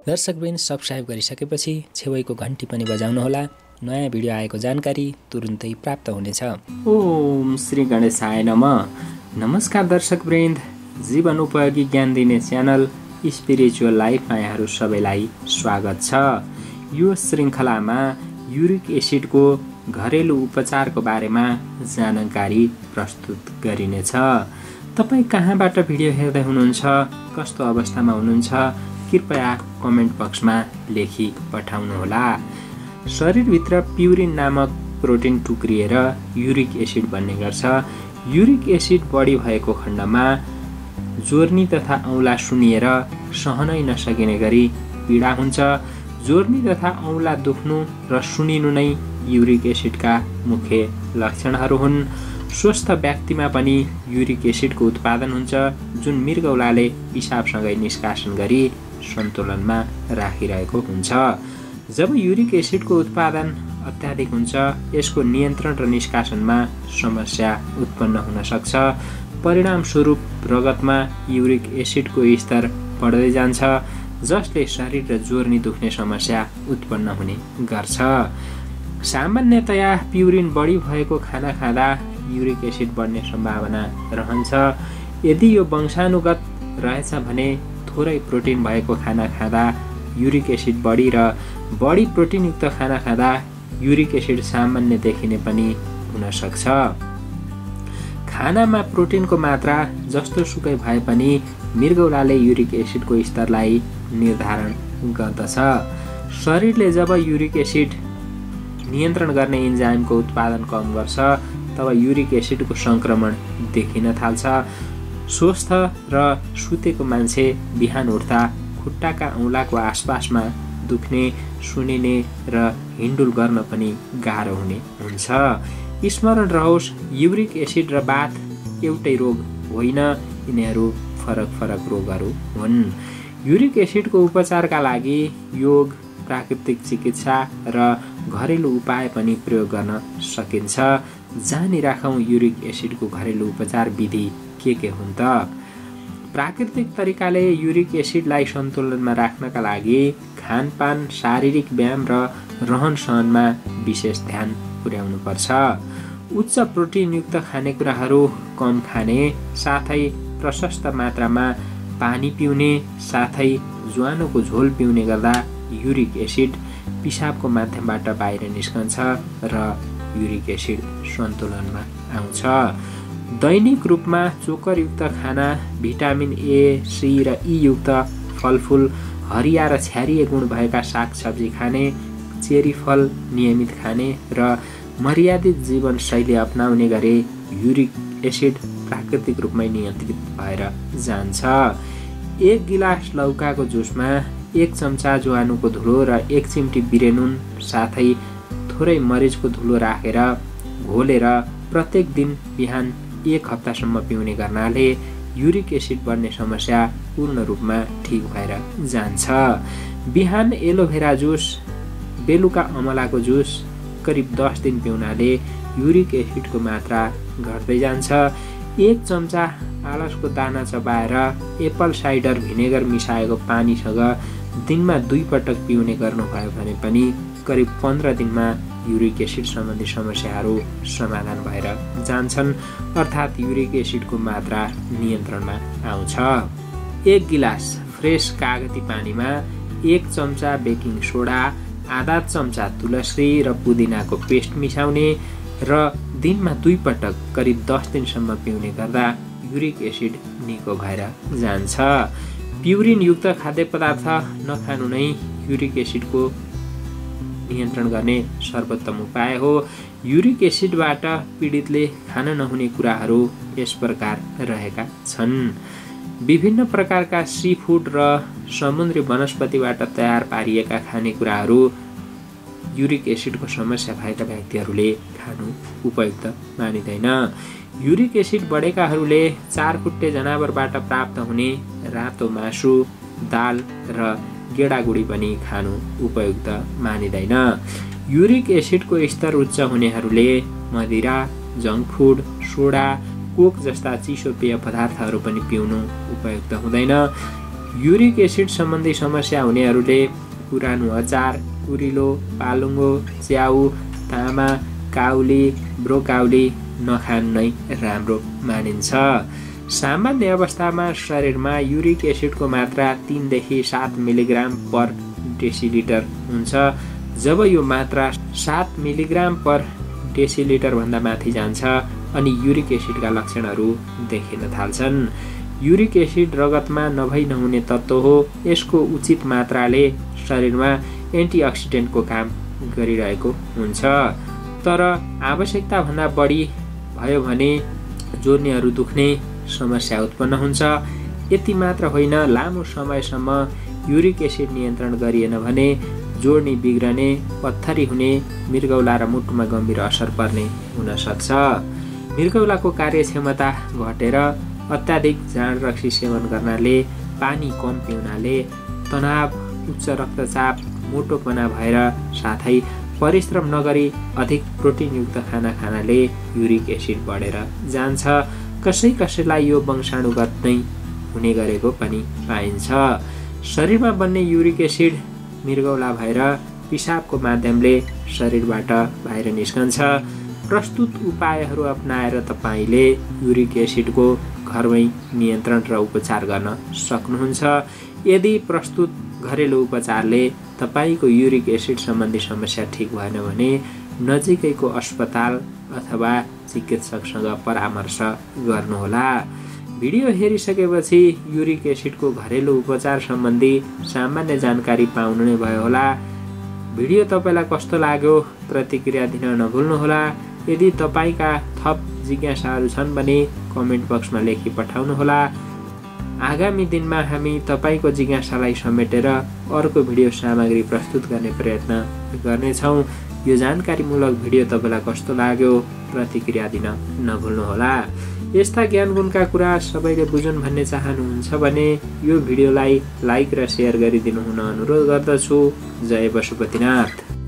दर्शकवृन्द subscribe गरिसकेपछि छेउको घन्टी पनि बजाउनुहोला। नयाँ भिडियो आएको जानकारी तुरुन्तै प्राप्त हुनेछ। ओम श्री गणेशाय नमः। नमस्कार दर्शकवृन्द, जीवन उपयोगी ज्ञान दिने च्यानल स्पिरिचुअल लाइफमा यहाँहरू सबैलाई स्वागत छ। यो श्रृङ्खलामा युरिक एसिडको घरेलु उपचारको बारेमा जानकारी प्रस्तुत गरिनेछ। तपाईँ कहाँबाट भिडियो हेर्दै हुनुहुन्छ, कस्तो अवस्थामा हुनुहुन्छ, कृपया कमेन्ट बक्समा लेखी पठाउनुहोला। शरीरभित्र प्युरिन नामक प्रोटिन टुक्रिएर युरिक एसिड बन्ने गर्छ। युरिक एसिड बढी भएको खण्डमा जोर्नी तथा औँला सुनिएर सहनै नसकिने गरी पीडा हुन्छ। जोर्नी तथा औँला दुख्नु र सुनिनु नै युरिक एसिडका मुख्य लक्षणहरू हुन्। स्वस्थ व्यक्तिमा पनि युरिक एसिडको उत्पादन हुन्छ, जुन मृगौलाले पिसाबसँगै निष्कासन गरी सन्तुलनमा राखिरहेको हुन्छ। जब युरिक एसिडको उत्पादन अत्याधिक हुन्छ, यसको नियन्त्रण र निष्कासनमा समस्या उत्पन्न हुन सक्छ। परिणामस्वरूप रगतमा युरिक एसिडको स्तर बढ्दै जान्छ, जसले शरीर र जोर्नी दुख्ने समस्या उत्पन्न हुने गर्छ। सामान्यतया प्युरिन बढी भएको खाना खाँदा युरिक एसिड बढ्ने सम्भावना रहन्छ। यदि यो वंशानुगत रहेछ भने थोरै प्रोटिन भएको खाना खाँदा युरिक एसिड बढी र बढी प्रोटिनयुक्त खाना खाँदा युरिक एसिड सामान्य देखिने पनि हुन सक्छ। खानामा प्रोटिनको मात्रा जस्तो सुकै भए पनि मृगौलाले युरिक एसिडको स्तरलाई निर्धारण गर्दछ। शरीरले जब युरिक एसिड नियन्त्रण गर्ने इन्जाइमको उत्पादन कम गर्छ, तब युरिक एसिडको सङ्क्रमण देखिन थाल्छ। स्वस्थ र सुतेको मान्छे बिहान उठ्दा खुट्टाका औँलाको आसपासमा दुख्ने, सुनिने र हिन्डुल गर्न पनि गाह्रो हुने हुन्छ। स्मरण रहोस्, युरिक एसिड र वात एउटै रोग होइन, यिनीहरू फरक फरक रोगहरू हुन्। युरिक एसिडको उपचारका लागि योग, प्राकृतिक चिकित्सा र घरेलु उपाय पनि प्रयोग गर्न सकिन्छ। जानिराखौँ युरिक एसिडको घरेलु उपचार विधि के हुन् त। प्राकृतिक तरिकाले युरिक एसिडलाई सन्तुलनमा राख्नका लागि खानपान, शारीरिक व्यायाम र रहनसहनमा विशेष ध्यान पुर्याउनुपर्छ। उच्च प्रोटिनयुक्त खानेकुराहरू कम खाने, साथै प्रशस्त मात्रामा पानी पिउने, साथै ज्वानोको झोल पिउने गर्दा युरिक एसिड पिसाबको माध्यमबाट बाहिर निस्कन्छ र युरिक एसिड सन्तुलनमा आउँछ। दैनिक रूपमा चोकरयुक्त खाना, भिटामिन ए, सी र ई युक्त फलफुल, हरिया र क्षारीय गुण भएका सागसब्जी खाने, चेरी फल नियमित खाने र मर्यादित जीवनशैली अपनाउने गरे युरिक एसिड प्राकृतिक रूपमै नियन्त्रित भएर जान्छ। 1 गिलास लौकाको जुसमा 1 चम्चा ज्वानोको धुलो र 1 चिम्टी बिरेनुन साथै थोरै मरिचको धुलो राखेर घोलेर प्रत्येक दिन बिहान 1 हप्तासम्म पिउने गर्नाले युरिक एसिड बढ्ने समस्या पूर्ण रूपमा ठिक भएर जान्छ। बिहान एलोभेरा जुस, बेलुका अमलाको जुस करिब 10 दिन पिउनाले युरिक एसिडको मात्रा घट्दै जान्छ। 1 चम्चा आलसको दाना चबाएर एप्पल साइडर भिनेगर मिसाएको पानीसँग दिनमा 2 पटक पिउने गर्नुभयो भने पनि करिब 15 दिनमा युरिक एसिड सम्बन्धी समस्याहरू समाधान भएर जान्छन्, अर्थात् युरिक एसिडको मात्रा नियन्त्रणमा आउँछ। 1 गिलास फ्रेस कागती पानीमा 1 चम्चा बेकिङ सोडा, आधा चम्चा तुलसी र पुदिनाको पेस्ट मिसाउने र दिनमा 2 पटक करिब 10 दिनसम्म पिउने गर्दा युरिक एसिड निको भएर जान्छ। प्युरिन युक्त खाद्य पदार्थ नखानु नै युरिक एसिडको नियन्त्रण गर्ने सर्वोत्तम उपाय हो। युरिक एसिडबाट पीडितले खान नहुने कुराहरू यस प्रकार रहेका छन्। विभिन्न प्रकारका सी फुड र समुद्री वनस्पतिबाट तयार पारिएका खानेकुराहरू युरिक एसिडको समस्या भएका व्यक्तिहरूले खानु उपयुक्त मानिँदैन। युरिक एसिड बढेकाहरूले 4 खुट्टे जनावरबाट प्राप्त हुने रातो मासु, दाल र गेडागुडी पनि खानु उपयुक्त मानिँदैन। युरिक एसिडको स्तर उच्च हुनेहरूले मदिरा, जङ्क फुड, सोडा, कोक जस्ता चिसो पेय पदार्थहरू पनि पिउनु उपयुक्त हुँदैन। युरिक एसिड सम्बन्धी समस्या हुनेहरूले पुरानो अचार, कुरिलो, पालुङ्गो, च्याउ, तामा, काउली, ब्रोकाउली नखानु नै राम्रो मानिन्छ। सामान्य अवस्थामा शरीरमा युरिक एसिडको मात्रा 3 देखि 7 मिलिग्राम पर डेसिलिटर हुन्छ। जब यो मात्रा 7 मिलिग्राम पर डेसिलिटर भन्दा माथि जान्छ अनि युरिक एसिडका लक्षणहरू देखिन थाल्छन्। युरिक एसिड रगतमा नभई नहुने तत्त्व हो। यसको उचित मात्राले शरीरमा एन्टिअक्सिडेन्टको काम गरिरहेको हुन्छ। तर आवश्यकता भन्दा बढी भयो भने जोर्नीहरू दुख्ने समस्या उत्पन्न हुन्छ। यति मात्र होइन, लामो समयसम्म युरिक एसिड नियन्त्रण गरिएन भने जोर्नी बिग्रने, पत्थरी हुने, मृगौला र मुटुमा गम्भीर असर पर्ने हुन सक्छ। मृगौलाको कार्यक्षमता घटेर अत्याधिक जाँड रक्सी सेवन गर्नाले, पानी कम पिउनाले, तनाव, उच्च रक्तचाप, मोटोपना भएर साथै परिश्रम नगरी अधिक प्रोटिनयुक्त खाना खानाले युरिक एसिड बढेर जान्छ। कसैलाई यो वंशाणुगत नै हुने गरेको पनि पाइन्छ। शरीरमा बन्ने युरिक एसिड मृगौला भएर पिसाबको माध्यमले शरीरबाट बाहिर निस्कन्छ। प्रस्तुत उपायहरू अपनाएर तपाईले युरिक एसिडको घरमै नियन्त्रण र उपचार गर्न सक्नुहुन्छ। यदि प्रस्तुत घरेलु उपचारले तपाईको युरिक एसिड सम्बन्धी समस्या ठिक भएन भने नजिकैको अस्पताल अथवा चिकित्सकसँग परामर्श गर्नुहोला। भिडियो हेरिसकेपछि युरिक एसिडको घरेलु उपचार सम्बन्धी सामान्य जानकारी पाउनु नै भयो होला। भिडियो तपाईलाई कस्तो लाग्यो प्रतिक्रिया दिन नभुल्नुहोला। यदि तपाईका थप जिज्ञासाहरू छन् भने कमेन्ट बक्समा लेखी पठाउनुहोला। आगामी दिनमा हामी तपाईको जिज्ञासालाई समेटेर अर्को भिडियो सामग्री प्रस्तुत गर्ने प्रयत्न गर्नेछौँ। यो जानकारीमूलक भिडियो तपाईलाई कस्तो लाग्यो प्रतिक्रिया दिन नभुल्नुहोला। यस्ता ज्ञानगुणका कुरा सबैले बुझुन् भन्ने चाहनुहुन्छ भने यो भिडियोलाई लाइक र सेयर गरिदिनु हुन अनुरोध गर्दछु। जय पशुपतिनाथ।